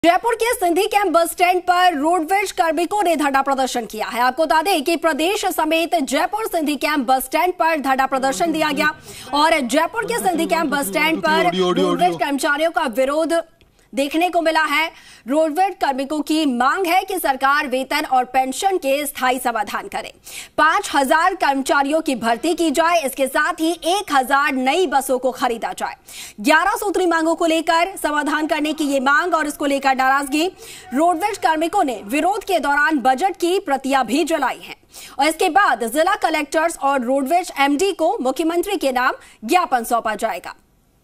जयपुर के Sindhi camp bus stand पर roadways कार्मिकों ने धरना प्रदर्शन किया है। आपको बता दें कि प्रदेश समेत Jaipur Sindhi camp bus stand पर धरना प्रदर्शन दिया गया और जयपुर के सिंधी कैंप बस स्टैंड पर रोडवेज कर्मचारियों का विरोध देखने को मिला है। रोडवेज कार्मिकों की मांग है कि सरकार वेतन और पेंशन के स्थायी समाधान करे। 5000 कर्मचारियों की भर्ती की जाए, इसके साथ ही 1000 नई बसों को खरीदा जाए। 11 सूत्री मांगों को लेकर समाधान करने की ये मांग और इसको लेकर नाराजगी। रोडवेज कार्मिकों ने विरोध के दौरान बजट की प्रतियां भी जलाई हैं और इसके बाद जिला कलेक्टर्स और रोडवेज एमडी को मुख्यमंत्री के नाम ज्ञापन सौंपा जाएगा।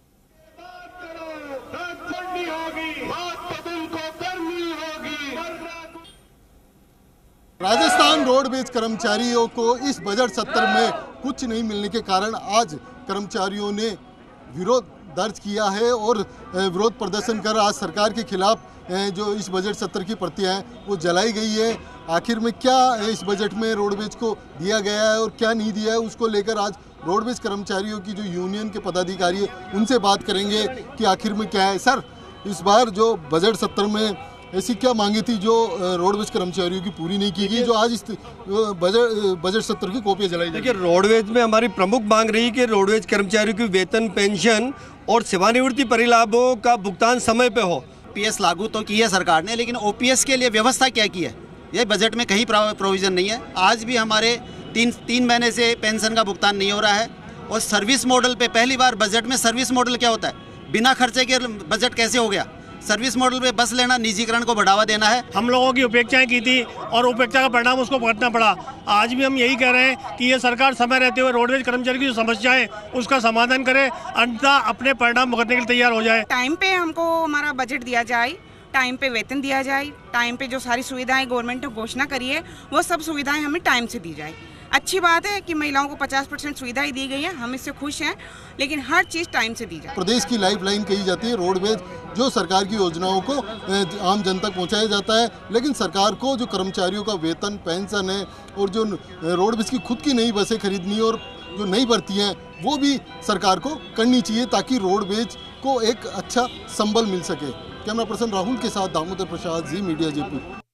राजस्थान रोडवेज कर्मचारियों को इस बजट सत्र में कुछ नहीं मिलने के कारण आज कर्मचारियों ने विरोध दर्ज किया है और विरोध प्रदर्शन कर आज सरकार के खिलाफ जो इस बजट सत्र की प्रतियां हैं वो जलाई गई है। आखिर में क्या इस बजट में रोडवेज को दिया गया है और क्या नहीं दिया है, उसको लेकर आज रोडवेज कर्मचारियों की जो यूनियन के पदाधिकारी है उनसे बात करेंगे कि आखिर में क्या है। सर, इस बार जो बजट सत्र में ऐसी क्या मांगी थी जो रोडवेज कर्मचारियों की पूरी नहीं की गई, जो आज इस बजट सत्र की कॉपियां जलाई जाएगी? देखिए, रोडवेज में हमारी प्रमुख मांग रही कि रोडवेज कर्मचारियों की वेतन, पेंशन और सेवानिवृत्ति परिलाभों का भुगतान समय पे हो। ओपीएस लागू तो की है सरकार ने, लेकिन ओपीएस के लिए व्यवस्था क्या की है ये बजट में कहीं प्रोविजन नहीं है। आज भी हमारे तीन महीने से पेंशन का भुगतान नहीं हो रहा है और सर्विस मॉडल पे पहली बार बजट में सर्विस मॉडल क्या होता है, बिना खर्चे के बजट कैसे हो गया। सर्विस मॉडल पे बस लेना, निजीकरण को बढ़ावा देना है। हम लोगों की उपेक्षाएं की थी और उपेक्षा का परिणाम उसको भुगतना पड़ा। आज भी हम यही कह रहे हैं कि ये सरकार समय रहते हुए रोडवेज कर्मचारी की जो समस्याएं उसका समाधान करे, अंततः अपने परिणाम भुगतने के लिए तैयार हो जाए। टाइम पे हमको हमारा बजट दिया जाए, टाइम पे वेतन दिया जाए, टाइम पे जो सारी सुविधाएं गवर्नमेंट ने घोषणा करी है वो सब सुविधाएं हमें टाइम से दी जाए। अच्छी बात है कि महिलाओं को 50% सुविधाएं दी गई हैं, हम इससे खुश हैं, लेकिन हर चीज़ टाइम से दी जाए। प्रदेश की लाइफलाइन कही जाती है रोडवेज, जो सरकार की योजनाओं को आम जन तक पहुंचाया जाता है, लेकिन सरकार को जो कर्मचारियों का वेतन, पेंशन है और जो रोडवेज की खुद की नई बसें खरीदनी और जो नई भर्ती हैं वो भी सरकार को करनी चाहिए ताकि रोडवेज को एक अच्छा संबल मिल सके। कैमरा पर्सन राहुल के साथ दामोदर प्रसाद, जी मीडिया, जयपुर।